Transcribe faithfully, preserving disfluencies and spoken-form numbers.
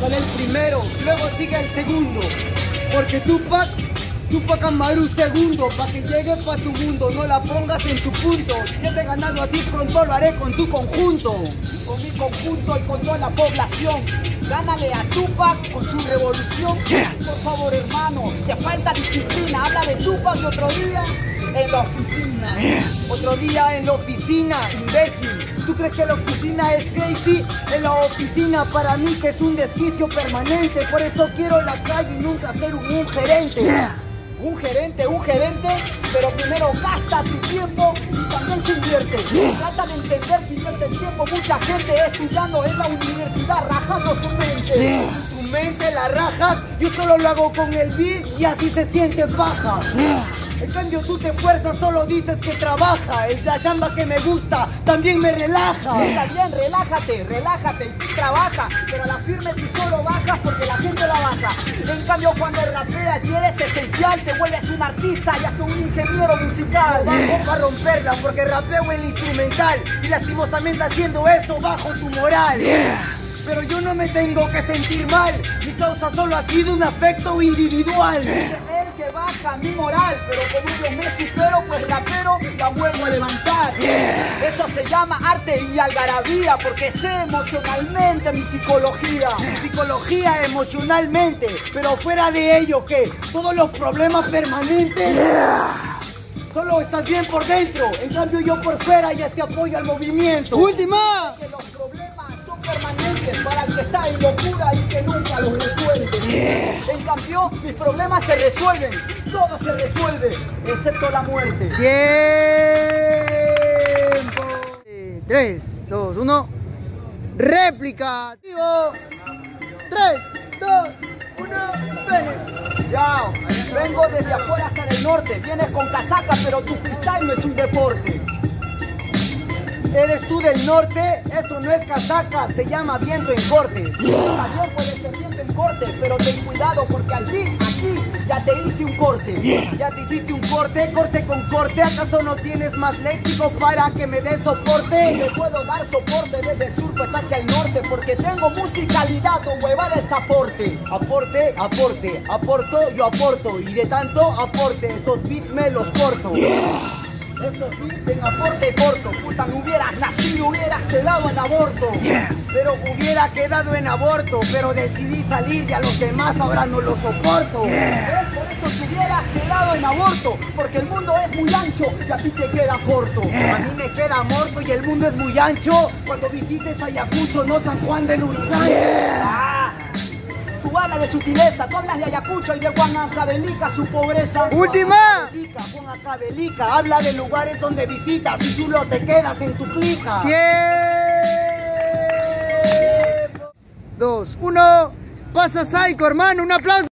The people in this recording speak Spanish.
sale el primero, luego sigue el segundo. Porque Tupac, Tupac Amaru segundo, pa' que llegue pa' tu mundo, no la pongas en tu punto. Yo te he ganado a ti, pronto lo haré con tu conjunto. Con mi conjunto y con toda la población. Gánale a Tupac con su revolución. Yeah. Por favor, hermano, te falta disciplina. Habla de Tupac y otro día en la oficina. Yeah. Otro día en la oficina, imbécil. ¿Tú crees que la oficina es crazy? En la oficina para mí que es un desquicio permanente. Por eso quiero la calle y nunca ser un, un gerente. Yeah. Un gerente, un gerente, pero primero gasta tu tiempo y también se invierte. Yeah. Trata de entender que invierte el tiempo mucha gente estudiando en la universidad, rajando su mente. Yeah. Tu mente la rajas, yo solo lo hago con el beat y así se siente baja. Yeah. En cambio tú te esfuerzas, solo dices que trabaja. Es la chamba que me gusta, también me relaja. Yeah. Está bien, relájate, relájate, y tú trabaja. Pero a la firme tú solo bajas porque la gente la baja. En cambio cuando rapeas y eres esencial, te vuelves un artista y hasta un ingeniero musical. Yeah. Bajo para romperla porque rapeo el instrumental. Y lastimosamente haciendo eso bajo tu moral. Yeah. Pero yo no me tengo que sentir mal. Mi causa solo ha sido un afecto individual. Yeah. Que baja mi moral, pero como yo me supero, pues rapero la vuelvo a levantar. Yeah. Eso se llama arte y algarabía, porque sé emocionalmente mi psicología. Mi psicología emocionalmente, pero fuera de ello, ¿qué? Todos los problemas permanentes. Yeah. Solo estás bien por dentro, en cambio yo por fuera ya te apoyo al movimiento. ¡Última! Que los problemas son permanentes para el que está en locura y que nunca los resuelve. Yeah. En cambio, mis problemas se resuelven, todo se resuelve, excepto la muerte. Tiempo. tres, dos, uno. Réplica. Digo. tres, dos, uno. Chao. Vengo desde afuera hasta el norte. Vienes con casaca, pero tu freestyle no es un deporte. ¿Eres tú del norte? Esto no es casaca, se llama viento en corte. Yeah. También puede ser viento en corte, pero ten cuidado porque al fin aquí ya te hice un corte. Yeah. Ya te hiciste un corte, corte con corte. ¿Acaso no tienes más léxico para que me des soporte? Te puedo dar soporte desde el sur pues hacia el norte, porque tengo musicalidad o huevada es aporte. Aporte, aporte, aporto, yo aporto. Y de tanto aporte, esos beats me los corto. Yeah. Eso sí, en aporte corto. Puta, no hubieras nacido, hubieras quedado en aborto. Yeah. Pero hubiera quedado en aborto, pero decidí salir y a los demás ahora no lo soporto. Yeah. Por eso te hubieras quedado en aborto, porque el mundo es muy ancho y a ti te queda corto. Yeah. A mí me queda morto y el mundo es muy ancho cuando visites Ayacucho, no San Juan del Lurigancho. Yeah. Ah. Tú hablas de sutileza, tú hablas de Ayacucho y de Huancavelica, su pobreza. ¡Última! Huancavelica, habla de lugares donde visitas y tú lo te quedas en tu clica. Tiempo. Dos, uno. Pasa Psycho, hermano, un aplauso.